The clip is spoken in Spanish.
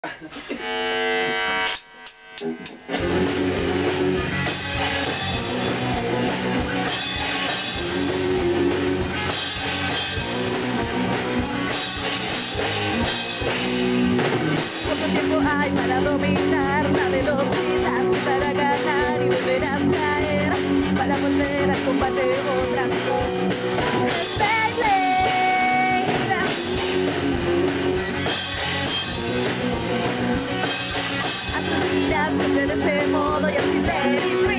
¿Cuánto tiempo hay para dominar la velocidad? Para ganar y volver a caer, para volver a combate otra vez. Así miras de ese modo y así